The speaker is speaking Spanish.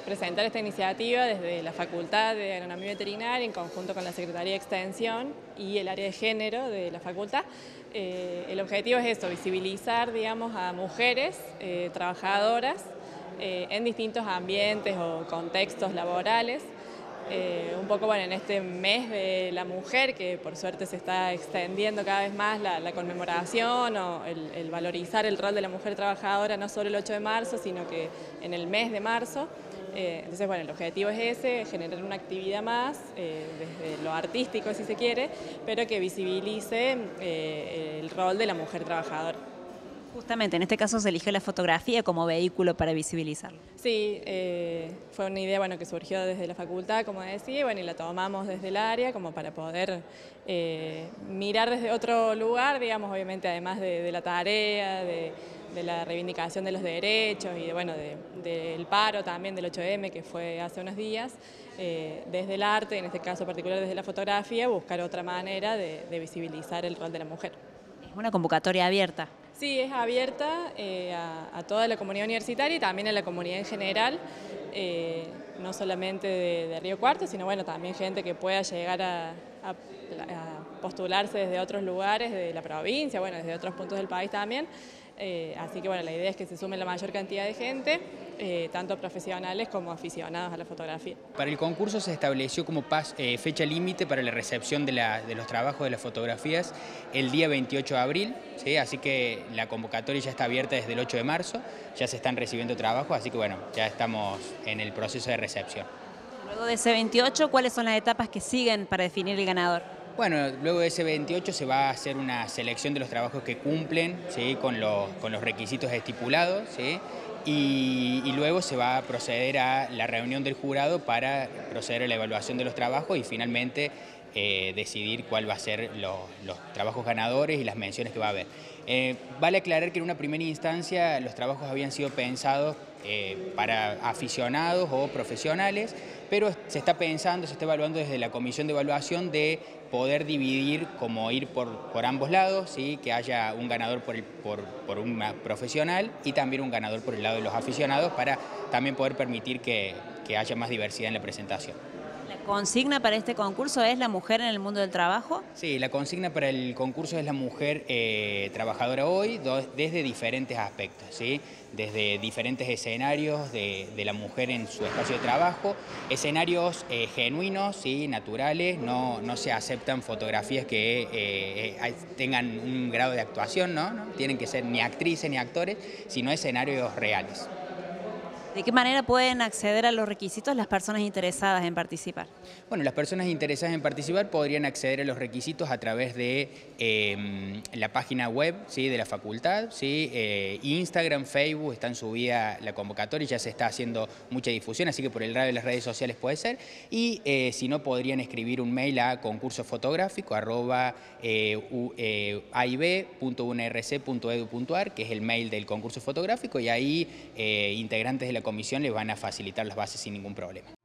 presentar esta iniciativa desde la Facultad de Agronomía Veterinaria en conjunto con la Secretaría de Extensión y el área de género de la facultad. El objetivo es eso, visibilizar, digamos, a mujeres trabajadoras en distintos ambientes o contextos laborales. Un poco bueno, en este mes de la mujer, que por suerte se está extendiendo cada vez más la conmemoración o el valorizar el rol de la mujer trabajadora, no solo el 8 de marzo, sino que en el mes de marzo. Entonces, bueno, el objetivo es ese, generar una actividad más, desde lo artístico si se quiere, pero que visibilice el rol de la mujer trabajadora. Justamente, en este caso se eligió la fotografía como vehículo para visibilizarlo. Sí, fue una idea bueno, que surgió desde la facultad, como decía, bueno, y la tomamos desde el área como para poder mirar desde otro lugar, digamos, obviamente además de la tarea, de la reivindicación de los derechos y bueno, del paro también del 8M que fue hace unos días, desde el arte, en este caso particular desde la fotografía, buscar otra manera de visibilizar el rol de la mujer. Es una convocatoria abierta. Sí, es abierta a toda la comunidad universitaria y también a la comunidad en general, no solamente de Río Cuarto, sino bueno, también gente que pueda llegar a postularse desde otros lugares de la provincia, bueno, desde otros puntos del país también. Así que bueno, la idea es que se sume la mayor cantidad de gente, tanto profesionales como aficionados a la fotografía. Para el concurso se estableció como fecha límite para la recepción de los trabajos de las fotografías el día 28 de abril, ¿sí? Así que la convocatoria ya está abierta desde el 8 de marzo, ya se están recibiendo trabajos, así que bueno, ya estamos en el proceso de recepción. Luego de ese 28, ¿cuáles son las etapas que siguen para definir el ganador? Bueno, luego de ese 28 se va a hacer una selección de los trabajos que cumplen, ¿sí? con los requisitos estipulados, ¿sí? Y luego se va a proceder a la reunión del jurado para proceder a la evaluación de los trabajos y finalmente decidir cuál va a ser los trabajos ganadores y las menciones que va a haber. Vale aclarar que en una primera instancia los trabajos habían sido pensados para aficionados o profesionales, pero se está pensando, se está evaluando desde la comisión de evaluación de poder dividir, como ir por ambos lados, ¿sí? Que haya un ganador por un profesional y también un ganador por el lado de los aficionados para también poder permitir que haya más diversidad en la presentación. ¿La consigna para este concurso es la mujer en el mundo del trabajo? Sí, la consigna para el concurso es la mujer trabajadora hoy desde diferentes aspectos, ¿sí? Desde diferentes escenarios de la mujer en su espacio de trabajo, escenarios genuinos, ¿sí? Naturales, no se aceptan fotografías que tengan un grado de actuación, ¿no? No tienen que ser ni actrices ni actores, sino escenarios reales. ¿De qué manera pueden acceder a los requisitos las personas interesadas en participar? Bueno, las personas interesadas en participar podrían acceder a los requisitos a través de la página web, ¿sí? De la facultad, ¿sí? Instagram, Facebook, están subida la convocatoria, ya se está haciendo mucha difusión, así que por el radio de las redes sociales puede ser. Y si no, podrían escribir un mail a concursofotográfico@aib.unrc.edu.ar, que es el mail del concurso fotográfico, y ahí integrantes de la comisión les van a facilitar las bases sin ningún problema.